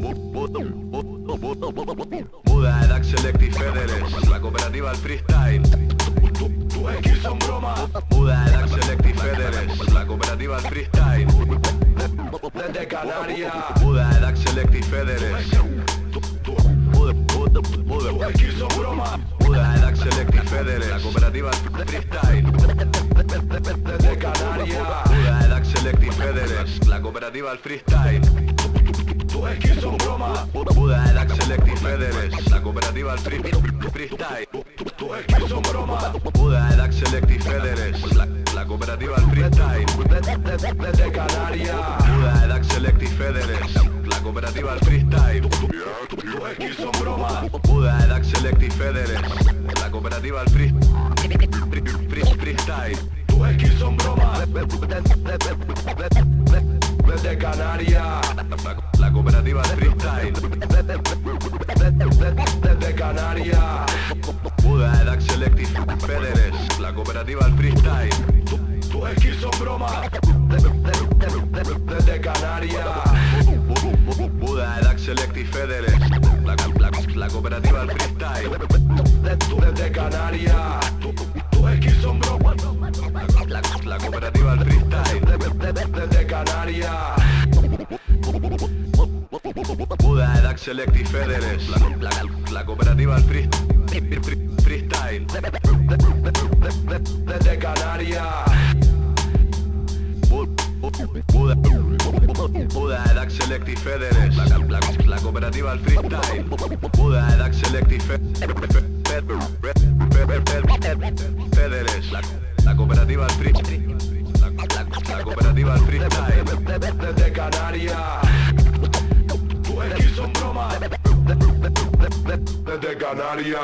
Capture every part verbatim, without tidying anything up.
Buda, Edax, Select y Federes, la cooperativa al freestyle. Tu X son bromas. Buda, Edax, Select y Federes, la cooperativa al freestyle. Desde Canarias. Buda, Edax, Select y Federes. Buda, Buda, Buda, tu X son bromas. Buda, Edax, Select y Federes, la cooperativa al freestyle. Desde Canarias. Buda, Edax, Select y Federes, la cooperativa al freestyle. Tu X son bromas. Buda, Edax, Select y Federes, la cooperativa al freestyle. Tu X son bromas. Buda, Edax, Select y Federes, la, la cooperativa al freestyle. Desde Canarias. Buda, Edax, Select y Federes, la cooperativa al freestyle. Tu X son bromas. Buda, Edax, Select y Federes, la cooperativa al freestyle. Tu X son bromas. Desde Canarias. La cooperativa al freestyle. Desde Canarias. Buda, Edax, Select y Federes, la cooperativa al freestyle. Tu X son bromas. Desde Canarias. Buda, Edax, Select y Federes, la, la, la cooperativa al freestyle. Desde Canarias. Tu X son bromas. La, la cooperativa al freestyle. Desde Canarias. Buda, Edax, Select y Federes, la, la, la cooperativa al freestyle. Desde Canarias. Buda, Buda, Edax, Select y Federes, la, la, la cooperativa al freestyle. Buda, Edax, Select y Federes, la, la cooperativa al freestyle. La, la, la cooperativa al freestyle. Desde Canarias. Tu X son bromas. Desde Canarias.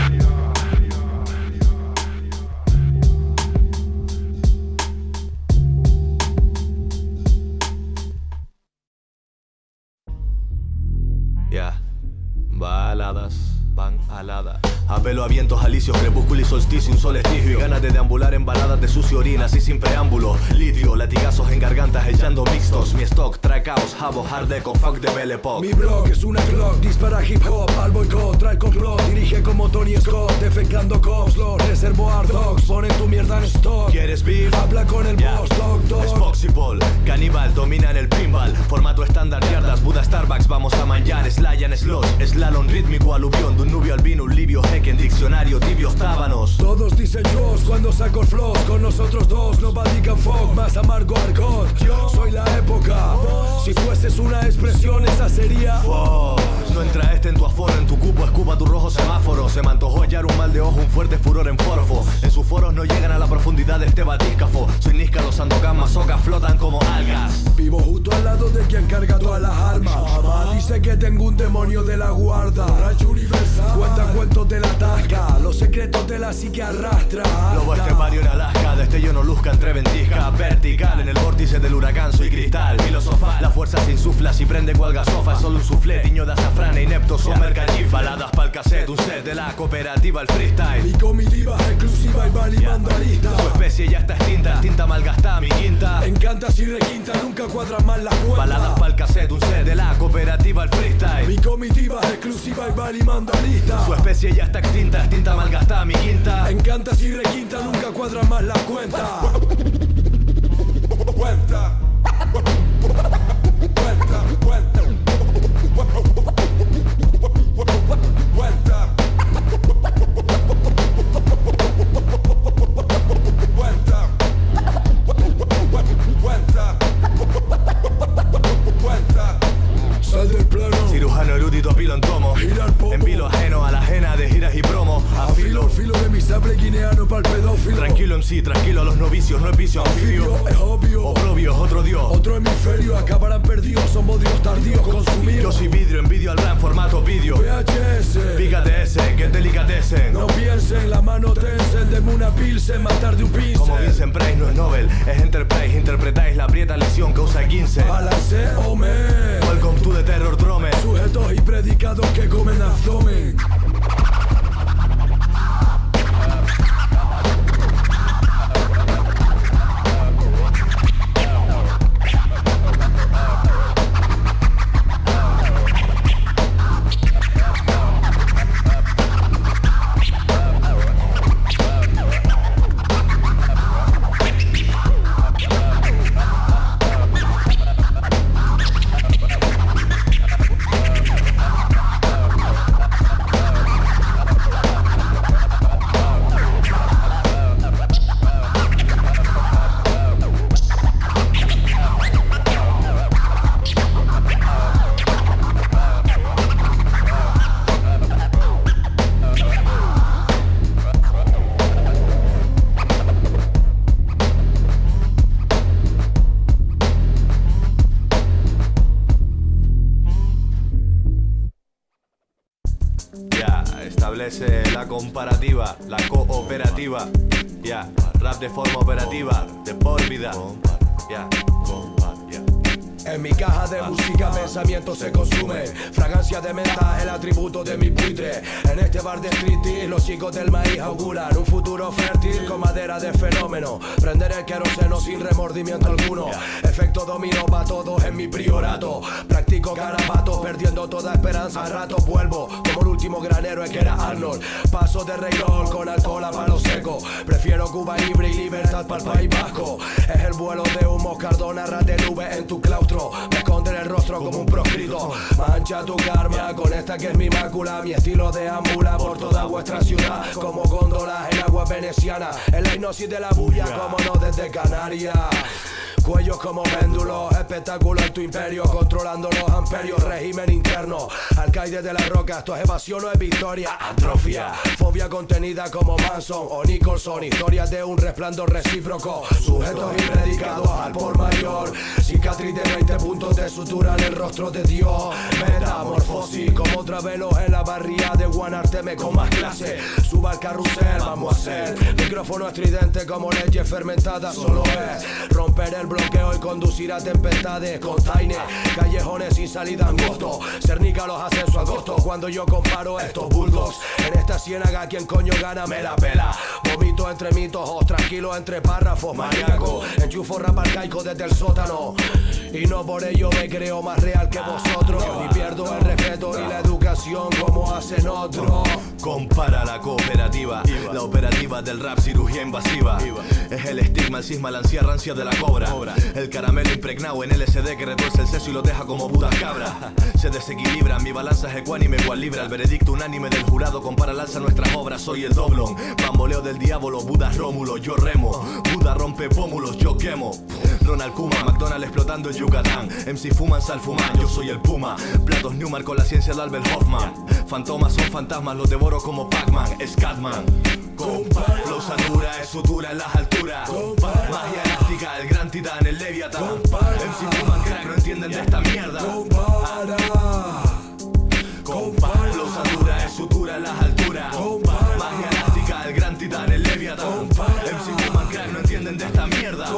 Ya, baladas van aladas. Apelo a vientos alicios, crepúsculo y solsticio, un solsticio. Y ganas de deambular en baladas de sucio orina, así sin preámbulo. Litio, latigazos en gargantas echando mixtos. Mi stock trae caos, jabo, hard deco, fuck de Belle Pop. Mi blog es una clock, dispara hip hop al boicot, trae el complot, dirige como Tony Scott, defecando cops, los reservoir dogs, ponen tu mierda en stock. ¿Quieres beef? Habla con el Yeah. boss, dog, dog. Es Foxyball, caníbal, domina en el pinball. Formato estándar, yardas, Buda, Starbucks, vamos a manjar. Slayan, slot, slalom rítmico, aluvión. De un nubio albino, un libio, hecken, diccionario, tibios tábanos. Todos dicen yo cuando saco el flow, con nosotros dos, nobody can fuck, más amargo argot. Yo soy la época, si fueses una expresión esa sería. Oh, no entra este en tu aforo, en tu cupo escupa tu rojo semáforo. Se me antojó hallar un mal de ojo, un fuerte furor en forfo. En sus foros no llegan a la profundidad de este batíscafo. Soy Niska, los Sandokan, mazocas flotan como algas. Vivo justo al lado de quien carga todas las armas. Mamá dice que tengo un demonio de la guarda. Rayo universal, cuenta cuentos de la tasca, los secretos de la psique arrastra. Lobo estepario en Alaska, destello no luzca entre ventisca. Vertical, en el vórtice del huracán soy cristal. Filosofal, la fuerza se insufla si prende cual gasofa. Es solo un soufflé, tiño de azafrán e inepto son mercallif. Baladas pa'l cassette, un set de la cooperativa al freestyle. Mi comitiva es exclusiva y va limando arista. Su especie ya está extinta, extinta malgastada mi quinta. Encantas y requinta, nunca cuadran mal la cuenta. Baladas pa'l cassette, un set de la cooperativa al freestyle. Mi comitiva es exclusiva y va limando arista. Su especie ya está extinta, extinta malgastada mi quinta. Encantas y requinta, nunca cuadran más la cuenta. Cuenta. Cuenta, cuenta. Cuenta. Cuenta. Sal del plano. Cirujano erudito, pilo en tomo. Gira el pomo. En vilo ajeno a la ajena de giras y promo. Afilo el filo de mi sable guineano pa'l pedófilo. Tranquilo en sí, tranquilo a los novicios, no es vicio anfibio. Es obvio. Oprobio es otro dios. Otro hemisferio acabarán perdidos, somos dios tardíos consumidos. Yo soy vidrio, envidio al RAM, formato vídeo. V H S. Fíjate ese, que delicatecen. No piensen, la mano tensen, deme una pilsen, matar de un pincel. Como Vincent Price no es Nobel, es Enterprise. Interpretáis la aprieta lesión que usa quince. Balanceome. Welcome to the Terror Drome. Sujetos y predicados que comen abdomen. Ya, establece la comparativa, la cooperativa. Ya, rap de forma operativa, de por vida. Ya, ya. En mi caja de música pensamiento se consume. Fragancia de menta, el atributo de mi buitre. En este bar de street los chicos del maíz auguran un futuro fértil con madera de fenómeno. Prender el queroseno sin remordimiento alguno. Efecto dominó pa' todos en mi priorato. Practico garabato, perdiendo toda esperanza. A rato vuelvo como el último granero que era Arnold. Paso de reglón con alcohol a palo seco. Prefiero Cuba libre y libertad para el País Vasco. Es el vuelo de un moscardón, ras de nube en tu claustro. Me esconde en el rostro como un proscrito. Mancha tu karma con esta que es mi mácula. Mi estilo deambula por toda vuestra ciudad como góndolas en agua veneciana. En la hipnosis de la bulla, como no desde Canarias. Cuellos como péndulos, espectáculo en tu imperio, controlando los amperios, régimen interno. Alcaide de la roca, esto es evasión o es victoria. Atrofia, fobia contenida como Manson o Nicholson. Historias de un resplandor recíproco, sujetos y predicados al por mayor. Cicatriz de veinte puntos de sutura en el rostro de Dios. Metamorfosis como travelos en la barría de Guanarteme con más clase. Suba al carrusel, vamos a hacer micrófono estridente como leche fermentada. Solo es romper el bloqueo y conducir a tempestades con taines, callejones sin salida angosto. Cernica los ascensos a agosto. Cuando yo comparo estos bulldogs en esta ciénaga, quien coño gana me la pela. Vomito entre mitos, os tranquilo entre párrafos, maníaco. Enchufo rap arcaico desde el sótano y no por ello me creo más real que vosotros. Ni pierdo el respeto ni la educación como hacen otros. Compara la cooperativa, la operativa del rap, cirugía invasiva. Es el estigma, el cisma, la ansia rancia de la cobra. El caramelo impregnado en L S D que retuerce el seso y lo deja como putas cabras. Se desequilibra, mi balanza es ecuánime cual libra. El veredicto unánime del jurado compara al alza nuestras obras. Soy el doblón, bamboleo del diablo, Buda Rómulo, yo remo. Buda rompe pómulos, yo quemo. Ronald Kuma, McDonald's explotando en Yucatán. M C fuman, sal fuman, yo soy el Puma. Platos Newman con la ciencia de Albert Hoffman. Fantomas son fantasmas, los devoro como Pac-Man, Scatman. Flow satura, es sutura en las alturas. Magia elástica, el gran titán, el Leviatán. M C fuman crack, no entienden de esta mierda. Compara, compara. Flow satura, es sutura en las alturas. Magia elástica, el gran titán, el Leviatán. M C fuman crack, no entienden de esta mierda.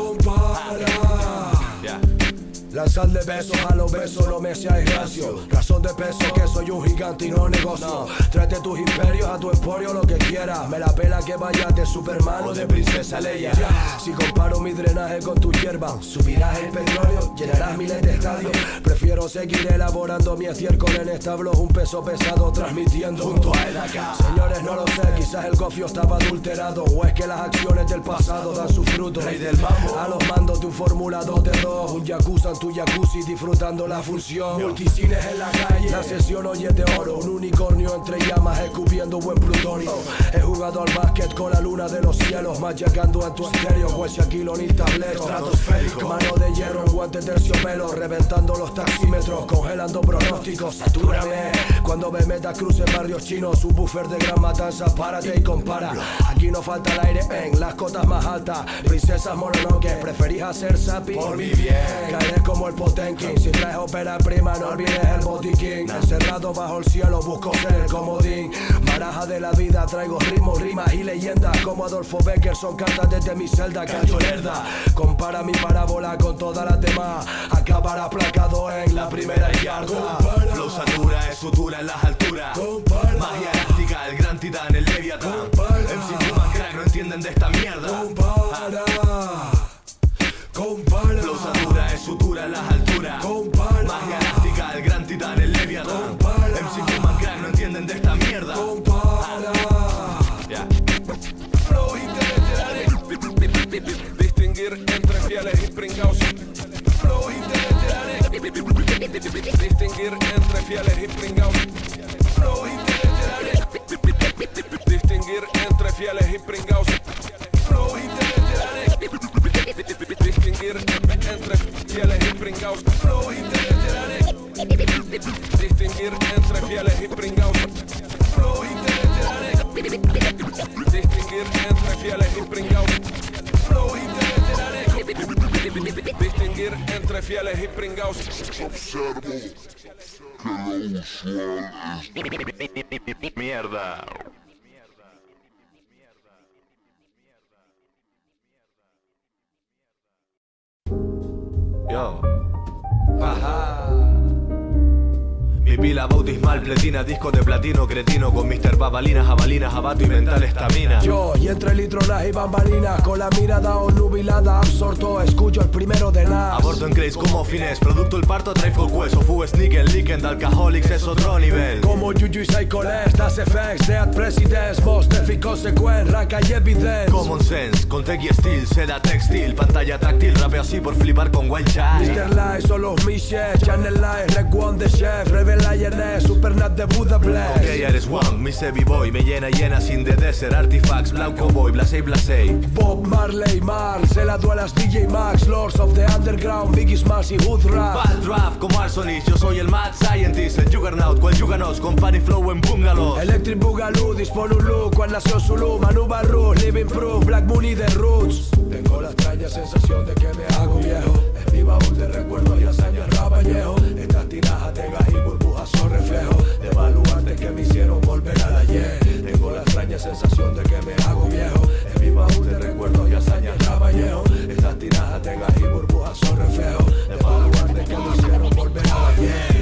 Yeah. Lanzar de besos a los besos, no me seáis racio. Razón de peso que soy un gigante y no negocio. Trate tus imperios a tu emporio, lo que quieras. Me la pela que vayas de Superman o de Princesa Leia. Si comparo mi drenaje con tu hierba, subirás el petróleo, llenarás miles de estadios. Prefiero seguir elaborando mi estiércol en establos, un peso pesado transmitiendo junto a él acá. Señores, no lo sé, quizás el gofio estaba adulterado, o es que las acciones del pasado dan sus frutos. Rey del mambo, a los mandos de un Fórmula dos de dos, un Yakuza en tu jacuzzi disfrutando la función. Multicines en la calle, la sesión hoy es de oro. Un unicornio entre llamas escupiendo buen plutonio. He jugado al básquet con la luna de los cielos, machacando en tu estéreo, pues Shaquille O'Neal tablero. Estratosférico, mano de hierro en guante terciopelo, reventando los taxímetros, congelando pronósticos. Satúrame cuando me metas cruce en barrios chinos, un buffer de gran matanza, párate y compara. Aquí no falta el aire en las cotas más altas. Princesas mononoques, preferís hacer zapping por mi bien. Caeré como el Potenkin, si traes ópera prima no olvides el botiquín. Encerrado bajo el cielo busco ser el comodín. Baraja de la vida, traigo ritmos, rimas y leyendas como Adolfo Becker, son cartas desde mi celda. Cacho lerda, compara mi parábola con todas las demás, acabará aplacado en la primera yarda. Flow satura, es sutura en las alturas. Magia elástica, el gran titán, el Leviatán. M C fuman crack, no entienden de esta mierda. Compara, compara. Flow satura, es sutura en las alturas. Compara, magia elástica, el gran titán, el Leviatán. M C fuman crack, no entienden de esta mierda. Compara. Yeah. Flow intelectuales, distinguir entre fieles y pringados. Flow intelectuales, distinguir entre fieles y pringados. Flow intelectuales, distinguir entre fieles y pringados. Flow intelectuales, distinguir entre fieles y pringados. Flow intelectuales, distinguir entre fieles y pringados. Flow intelectuales, distinguir entre fieles y pringados. Flow intelectuales, distinguir entre fieles y pringados. Observo que lo Mierda. Yo. Mi pila bautismal, pletina, disco de platino, cretino, con mister Babalinas, jabalinas, abato y mental estamina. Yo, y entre litronas y bambalinas, con la mirada onubilada, absorto, escucho el primero de nada. Aborto en craze como fines, producto el parto, drive con hueso, fugo, sneaker, leakend, alcoholics, es otro nivel. Como Juju y Psycholes, Das Effects, Dead Presidents, Most Defi Consequent, Raka y Evidence. Common sense, con tech y steel, seda textil, pantalla táctil, rapeo así por flipar con Wild Child. mister Light, son los Miches, Channel Light, Rec One the Chef, Rebel Lioness, Supernat de Budapest. Ok, eres one, mi Sebi Boy, me llena llena sin de desert, artifacts, blanco boy, blasey blasey. Bob Marley, Mars, el Aduelas, D J Max, Lords of the Underground, Biggie Smalls y Hood Rap. Bad draft como Arsonis, yo soy el mad scientist, el juggernaut, cual Juganos, con party flow en bungalows. Electric Boogaloo, dispone un look, cual nació Zulu, Manu Barrus, Living Proof, Black Mooney de Roots. Tengo la extraña sensación de que me hago viejo, es mi baúl de recuerdos y hazañas rabañejo. Estas tirajas de gas y burbujas son reflejos de baluartes que me hicieron volver al ayer. Tengo la extraña sensación de que me hago viejo, es mi baúl de recuerdos y hazañas rabañejo. Estas tirajas de gas y burbujas son reflejos de baluartes que me hicieron volver al ayer.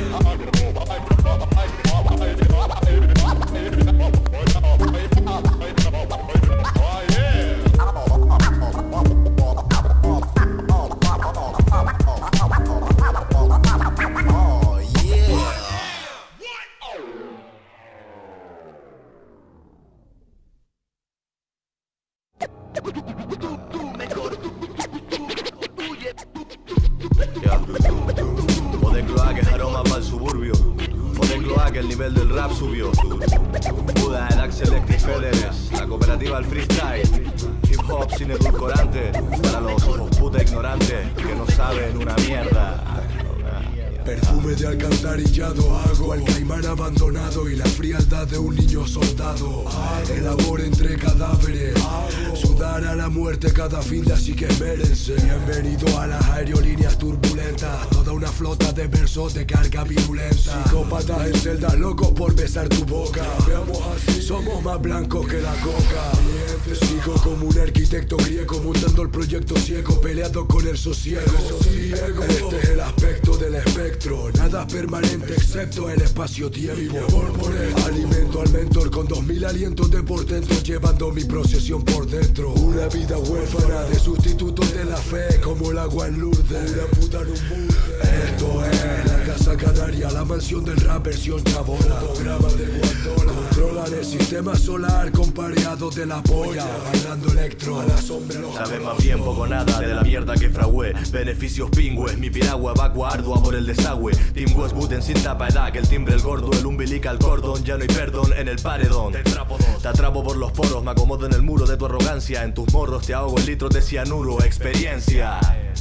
O de cloaques, aroma para el suburbio. O de cloaques, el nivel del rap subió. Buda, Edax Selective Federes, la cooperativa al freestyle. Hip hop sin edulcorante, para los ojos puta ignorantes que no saben una mierda. Perfume de alcantarillado hago, el caimán abandonado y la frialdad de un niño soldado. El amor entre cadáveres, sudar a la muerte cada fin de así que esmérense. Bienvenido a las aerolíneas turbulentas, toda una flota de versos de carga virulenta. Psicópatas en celdas locos por besar tu boca, somos más blancos que la coca. Sigo como un arquitecto griego montando el proyecto ciego, peleando con el sosiego. Este es el aspecto del espectro, nada es permanente excepto el espacio-tiempo. Alimento al mentor con dos mil alientos de portento, llevando mi procesión por dentro. Una vida huérfana de sustitutos de la fe, como el agua en Lourdes. Una puta en un burde. Esto es la casa canaria, la mansión del rap versión chabola. Programa de Guandola. Controlan el sistema solar con pareados de la polla, bailando electro a la sombra. Sabes más bien poco nada de la mierda que fragué. Beneficios pingües, mi piragua evacua ardua por el desagüe. Team Westwood en sin tapa edad, que el timbre el gordo, el umbilical cordón. Ya no hay perdón en el paredón. Te atrapo, te atrapo por los poros, me acomodo en el muro de tu arrogancia. En tus morros te ahogo en litros de cianuro, experiencia.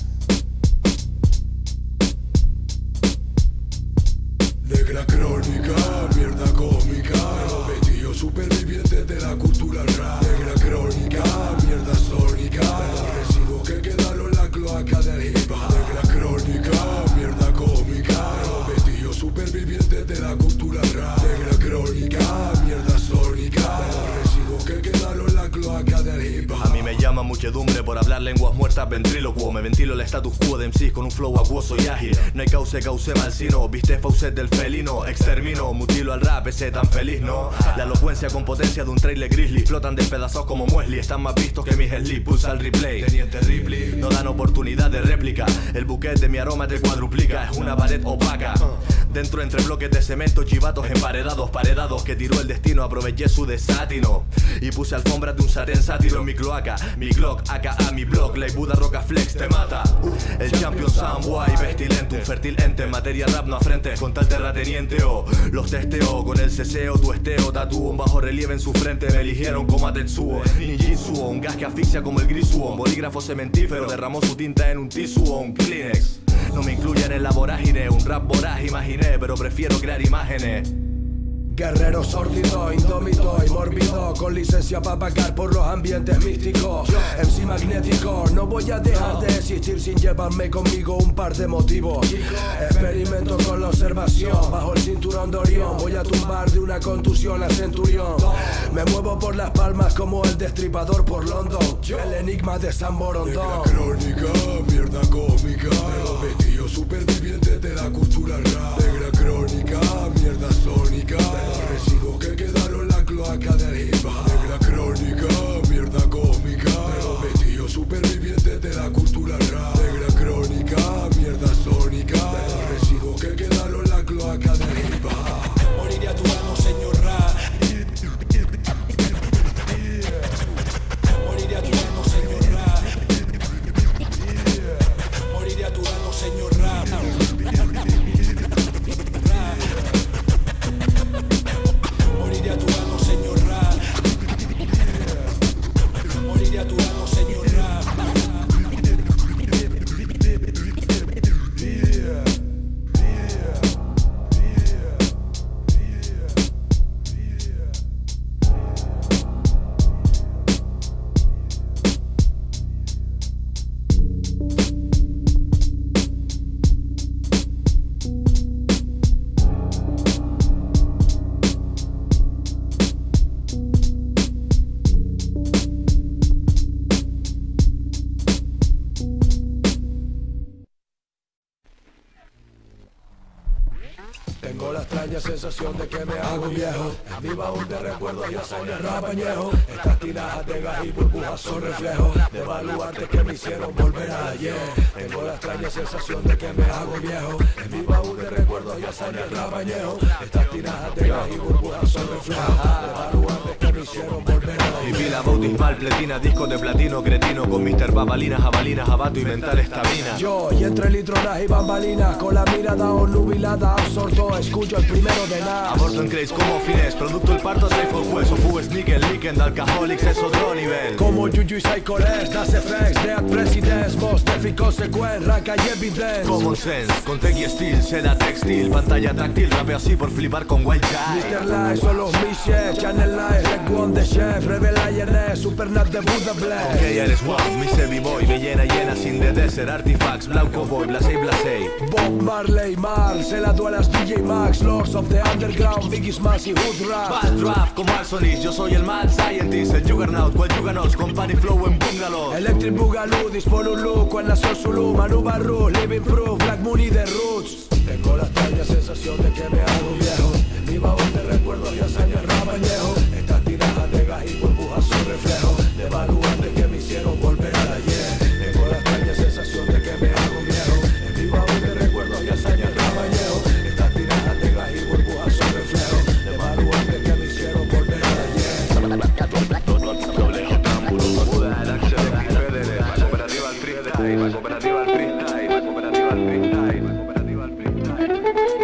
Negra crónica, mierda cósmica, vestidos supervivientes de la cultura rap. Negra crónica, mierda sónica, los residuos que quedaron en la cloaca del hip hop. Negra crónica, mierda cósmica, vestidos supervivientes de la cultura rap. Negra crónica, mierda sónica, los residuos que quedaron en la cloaca del hip hop. A mí me llama muchedumbre por hablar lenguas muertas ventrílocuo. Me ventilo el status quo de M Cs con un flow acuoso y ágil. No hay cauce, cauce malsino, viste faucet del felino. Extermino, mutilo al rap, ese tan feliz, ¿no? La elocuencia con potencia de un trailer grizzly. Flotan despedazados como muesli, están más vistos que mis sleep. Pulsa el replay, Teniente Ripley. No dan oportunidad de réplica, el buquet de mi aroma te cuadruplica. Es una pared opaca, dentro entre bloques de cemento, chivatos emparedados, paredados. Que tiró el destino, aproveché su desátino y puse alfombras de un sarén sátiro en mi cloaca. Mi Glock, aka mi blog, la Buda Roca Flex te mata. El champion Samway, pestilento, un fértil ente. En materia rap no afrentes con tal terrateniente o los testeo con el ceseo, tu esteo, tatúo, un bajo relieve en su frente. Me eligieron como a Tetsuo, ninjitsuo, un gas que asfixia como el grisuo. Un bolígrafo cementífero derramó su tinta en un tisuo, un Kleenex. No me incluyan en la vorágine, un rap voraz imaginé, pero prefiero crear imágenes. Guerrero sórdido, indómito y mórbido, con licencia para pagar por los ambientes místicos. M C magnético, no voy a dejar de existir sin llevarme conmigo un par de motivos. Experimento con la observación, bajo el cinturón bar de una contusión a Centurión. Me muevo por las palmas como el destripador por London. El enigma de San Borondón. Negra crónica, mierda cómica. Pero vestido superviviente de la cultura rap. Negra crónica, mierda sónica. De los residuos que quedaron en la cloaca del hip hop. Negra crónica, mierda cómica. Pero vestido superviviente de la cultura rap. Negra crónica, mierda sónica. De los residuos que quedaron en la cloaca del hip hop. Moriría tu mano, señor rap. Moriría tu mano, señor rap. Moriría tu mano, señor rap. Moriría tu mano, señor rap. Moriría tu mano, señor rap. Tengo la extraña sensación de que me hago viejo. En mi baúl de recuerdos ya soy el rap añejo. Estas tirajas de gas y burbujas son reflejos de baluartes que me hicieron volver a ayer. Tengo la extraña sensación de que me hago viejo. En mi baúl de recuerdos ya soy el rap añejo. Estas tirajas de gas y burbujas son reflejos de baluartes que me hicieron volver a ayer. Y pila bautismal, pletina, disco de platino, cretino. Con mister Babalinas, jabalinas, abato y mental estamina. Yo, y entre litronas y bambalinas, con la mirada nubilada, absorto, escucho el primero de nada. Aborto en craze como fines, producto el parto, safe for hueso, fugues, níquel, líquen, alcoholics, es otro nivel. Como Juju y Psycholes, Das Effects, Dead Presidents, Most Def y Consequent, Raka y Evidence. Common sense, con tech y steel, seda textil, pantalla táctil, rape así por flipar con Wild Child. mister Light, son los Michel, Channel Light, Red One de Chef, Rebel I N S, Supernat de Buddha Black. Ok, eres wow, mi Sebi Boy, me llena llena sin de desert, artifacts, blau cowboy, blasey blasey. Bob Marley, Mars, el Aduelas, D J Max, Lords of the Underground, Biggie Smalls y Hood Rap. Bad draft como Arsonis, yo soy el mad scientist, el juggernaut, cual juggernaut, con party flow en bungalow. Electric Boogaloo, dispone un look, cual nació Zulu, Manu Barru, Living Proof, Black Moon y The Roots. Tengo la extraña sensación de que me hago viejo. En mi baúl de recuerdos ya sale el rap añejo. Estas tirajas de gas y burbujas son reflejos de baluartes que me hicieron volver al ayer. Tengo la extraña sensación de que me hago viejo. En mi baúl de recuerdos ya sale el rap añejo. Estas tirajas de gas y burbujas son reflejos de baluartes que me hicieron volver al ayer. Muda el Axel X Federer, la cooperativa al freestyle, la cooperativa al freestyle, la cooperativa al freestyle, la cooperativa al freestyle.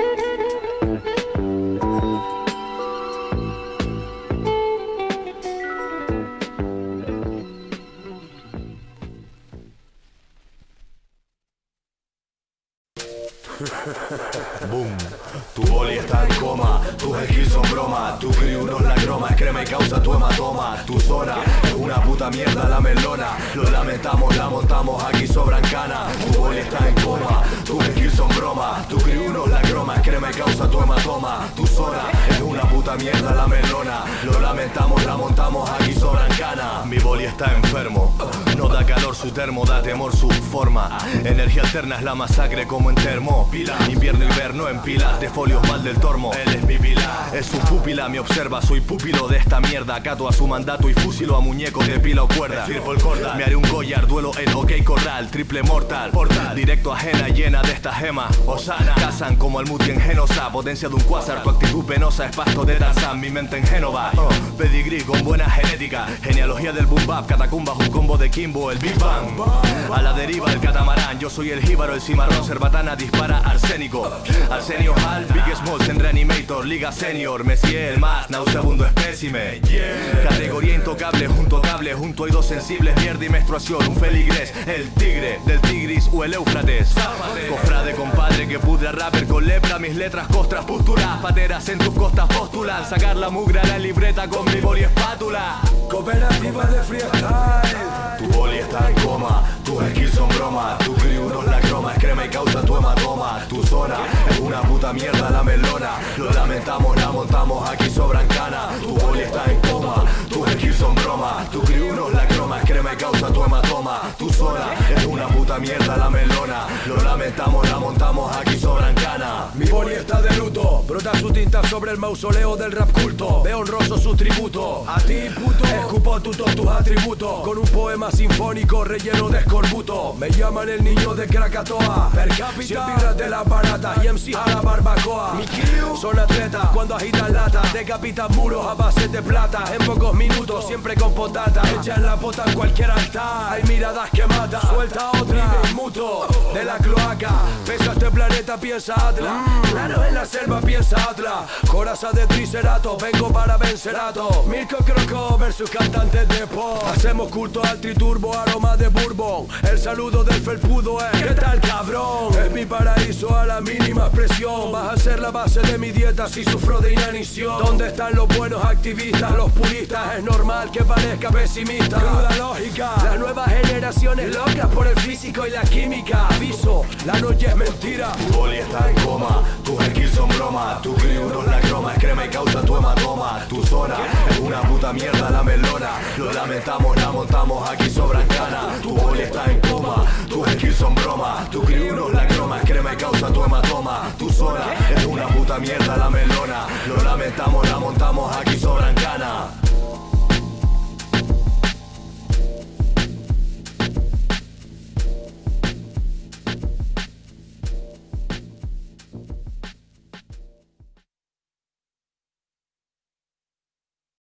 Boom, tu boli está en coma, tus skills son broma, tu crew no es la croma, es crema y causa tu hematoma. Tu zona es una puta mierda la melona, lo lamentamos, la montamos, aquí sobran canas. Tu boli está en coma, tus skills son broma, tu crew no es la croma, es crema y causa tu hematoma. Tu zona es una puta mierda la melona, lo lamentamos, la montamos, aquí sobran canas. Mi boli está enfermo, no da calor su termo, da temor su forma. Energía alterna es la masacre como en termo. Pila, invierno y verano en pilas de folios mal del tormo. Él es mi pila, es su pupila, me observa, soy pupilo de esta mierda. Acato a su mandato y fusilo a muñecos de pila o cuerda. Triple corda, me haré un collar, duelo en OK Corral, triple mortal, portal, directo ajena llena de esta gema. Osana, cazan como el muti en Genosa, potencia de un cuásar, tu actitud penosa es pasto de Tarzán, mi mente en Génova. Uh, pedigrí con buena genética, genealogía del boom bap, catacumbas, un combo de Kimbo, el Big Bang. A la deriva del catamarán, yo soy el jíbaro, el cimarrón, cerbatana, dispara arsénico. Arsenio Hall, Big Smalls en Reanimator, Liga Senior, Messi el más, nauseabundo espécimen. Yeah. Categoría intocable, junto cable, junto oídos sensibles, mierda y menstruación, un feligrés, el tigre del Tigris o el Éufrates. Cofrade compadre que pudra rapper con lepra, mis letras costras, posturas, pateras en tus costas postulan, sacar la mugre a la libreta con mi boli espátula. Cooperativa de freestyle. Tu boli está en coma, tus skills son broma, tu crew no es la croma, es crema y causa tu hematoma. Tu zona es una puta mierda la melona, lo lamentamos, la montamos. montamos, aquí sobran canas. Tu boli está en coma, tus skills son broma. Tu crew nos la croma, es crema y causa tu hematoma. Tu zona es una puta mierda la melona. Lo lamentamos, la montamos, aquí sobran canas. Mi boli está de luto, brota su tinta sobre el mausoleo del rap culto. Veo honroso su tributo, a ti puto escupo todos tus atributos. Con un poema sinfónico relleno de escorbuto. Me llaman el niño de Krakatoa, per cápita, cien birras de las baratas y M C a la barbacoa. Mi crew son atletas cuando agitan lata, decapitan muros a base de plata. En pocos minutos siempre con potata, echan la pota en cualquier altar. Hay miradas que matan, suelta otra, muto de la cloaca. Pesa este planeta, piensa Atlas. Claro, en la selva piensa Atlas. Coraza de Triceratops, vengo para vencer a todos. Mirko Croco versus cantantes de pop. Hacemos culto al triturbo, aroma de bourbon. El saludo del felpudo es ¿qué tal, cabrón? Es mi paraíso a la mínima expresión. Vas a ser la base de mi dieta si sufro de inanición. ¿Dónde están los buenos activistas, los puristas? Es normal que parezca pesimista. Cruda lógica, las nuevas generaciones locas por el físico y la química. Aviso, la noche es mentira. Tu boli está en coma, tus skills son broma. Tu crew nos la croma, es crema y causa tu hematoma. Tu zona es una puta mierda la melona. Lo lamentamos, la montamos, aquí sobran canas. Tu boli está en coma, tus skills son broma. Tu crew nos la croma, es crema y causa tu hematoma. Tu zona es una puta mierda la melona. Lo lamentamos, la montamos, aquí sobran canas.